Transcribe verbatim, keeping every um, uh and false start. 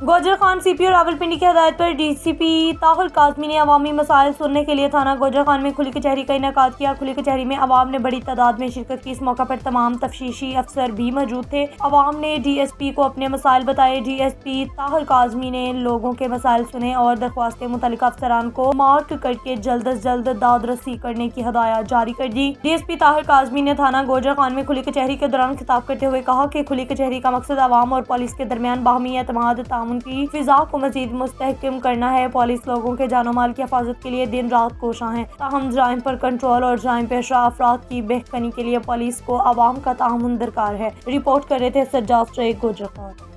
गोजर Khan CPO Rawalpindi की हदायत पर डीसीपी ताहिर काज़मी ने अवामी मसाइल सुनने के लिए थाना गोजर खान में खुली कचहरी का इनेकाद किया। खुली कचहरी में अवाम ने बड़ी तादाद में शिरकत की। इस मौका पर तमाम तफ्तीशी अफसर भी मौजूद थे। अवाम ने डीएसपी को अपने मसाइल बताए। डीएसपी ताहिर काज़मी ने लोगों के मसाइल सुने और दरख्वास्तें मुतल्लिका अफसरान को मार्क करके जल्द अज जल्द दाद रसी करने की हदायत जारी कर दी। डीएसपी ताहिर काज़मी ने थाना गोजर खान में खुली कचहरी के दौरान खिताब करते हुए कहा कि खुली कचहरी का मकसद अवाम और पुलिस के दरमियान बाहमी एतमाद ताउन की फिजा को मजीद मुस्तहकम करना है। पुलिस लोगों के जानो माल की हिफाजत के लिए दिन रात कोशा है। ताहम जराइम पर कंट्रोल और जराइम पेशा अफराद की बेहतरी के लिए पुलिस को अवाम का ताउन दरकार है। रिपोर्ट कर रहे थे सज्जाद शेख गोजर खान।